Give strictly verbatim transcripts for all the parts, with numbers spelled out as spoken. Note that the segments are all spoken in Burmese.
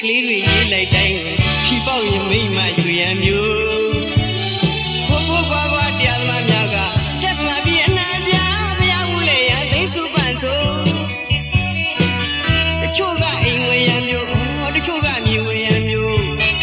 ကလေးတွေရေးလိုက်တိုင်းဖြီပေါက်ရင်မိမယူရန်မျိုးဘိုးဘိုးဘွားဘွားတရားသမားများကထက်မှာပြီးအနာပြဘုရားဦးလေရသိစုပန်ဆိုတချို့ကအိမ်ဝေရန်မျိုးတချို့ကမြေဝေရန်မျိုး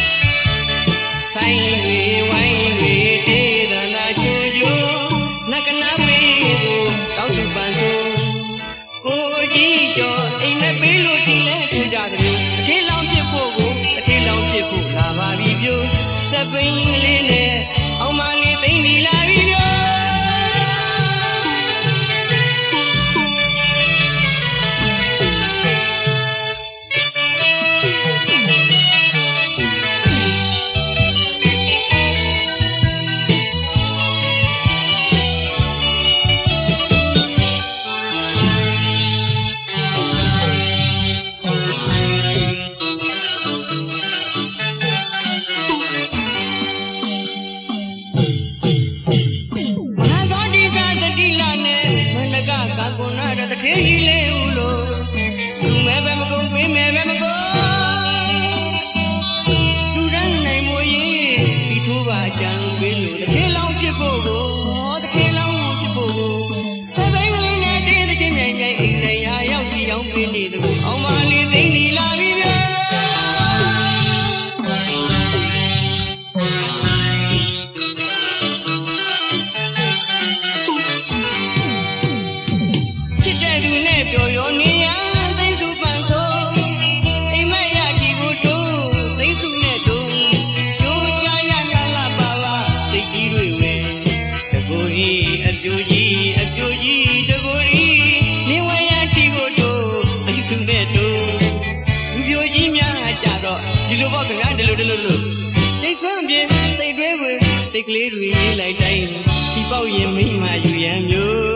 ဆိုင်တွေဝိုင်းတွေတေးသနာချိုချိုနကနာမေကိုတောင်းစုပန်ဆိုကိုကြီးကျော်အိမ်မပေးလို့ဒီလဲထူကြတယ်အထေးလောင်ပြစ်ဖို့ကိုအထေးလောင်ပြစ်ဖို့လာပါပြီပြိုစပိန်လေးနဲ့အောင်မလေးသိမ့်ဒီလာပြီပြိုခေကြီးလေးဦးလို့သူမဲပဲမကုန်ပေးမဲပဲမကုန်လူရန်နိုင်မွေးဒီထိုးပါကြံပေးလို့တခေလောင်ဖြစ်ဖို့ကိုတခေလောင်ဖြစ်ဖို့ကိုသပိန်ကလေးနဲ့တေးတဲ့ချင်းမြိုင်မြိုင်အိမ်တိုင်းဟာရောက်စီအောင်ပေးနေသူအောင်မလေးသိမ့်ဒီလာပြီဗျာပြောရောနေရသိစုပန်ဆိုအိမ်မရကြီးကိုတို့သိစုနဲ့တို့ကျိုးကြရကလာပါပါသိကြီးတွေဝဲတကိုကြီးအပြိုကြီးအပြိုကြီးတကိုကြီးနေဝဲရကြီးကိုတို့သိစုနဲ့တို့လူပြိုကြီးများကြတော့ဒီလိုပေါ့ခင်ဗျာဒီလိုဒီလိုဒီလိုသိဆွမ်းပြေသိတွဲဝင်သိကလေးတွေရေးလိုက်တိုင်းဒီပေါက်ရင်မိမယူရန်မျိုး